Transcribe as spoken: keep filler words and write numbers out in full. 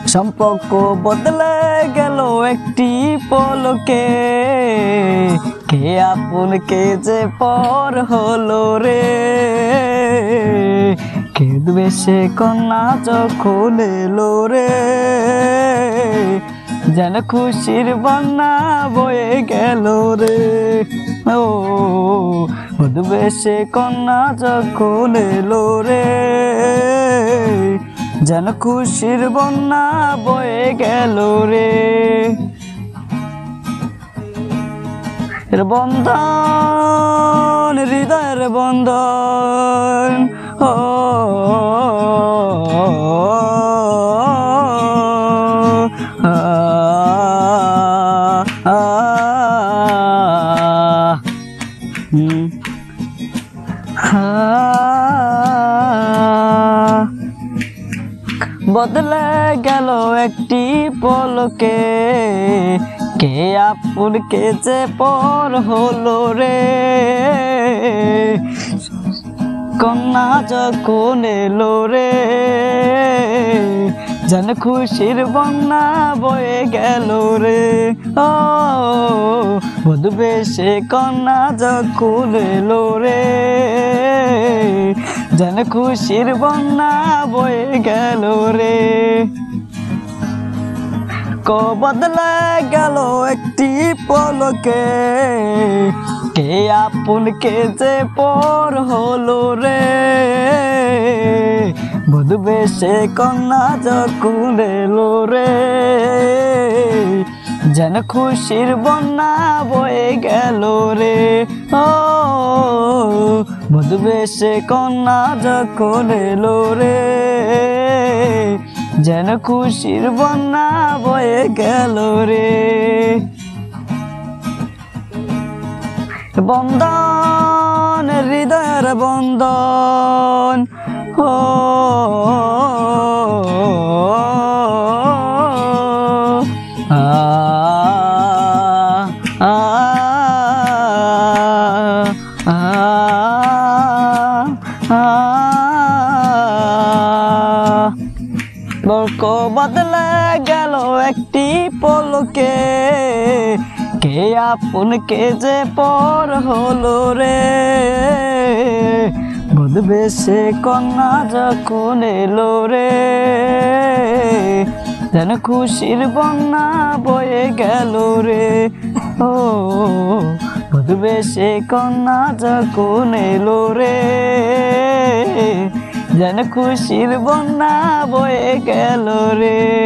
সম্পর্ক বদলে গেল একটি পলকে, কে আপন কে যে পর হলো রে। কেঁদবে সে কন্যা যখন এলো রে, যেন খুশির বন্যা বয়ে গেল রে। ও কেঁদবে সে কন্যা যখন এলো রে, যেন খুশির বন্যা বয়ে গেল রে। এর বন্ধন হৃদয়ের বন্ধন, ও বদলে গেল একটি পলকে, কে আপন কে যে পর হলো রে। কন্যা যখন এলো রে, যেন খুশির বন্যা বয়ে গেল রে। ও বধূবে সে কন্যা যখন এলো রে, যেন খুশির বন্যা বয়ে গেল রে। কো বদলে গেল একটি পলকে, কে আপন কে যে পর হলো রে। বধূবে সে কন্যা যখন এলো রে, যেন খুশির বন্যা বয়ে গেল রে। ও বধূবে সে কন্যা যখন এলো রে, যেন খুশির বন্যা বয়ে গেল রে। বন্ধন হৃদয়ের বন্ধন, ও আ আ সম্পর্ক বদলে গেল একটি পলকে, কে আপন কে যে পর হলো রে। বধূবে সে কন্যা যখন এলো রে, যেন খুশির বন্যা বয়ে গেল রে। ও বধূবে সে কন্যা যখন এলো রে, যেন খুশির বন্যা বয়ে গেল রে।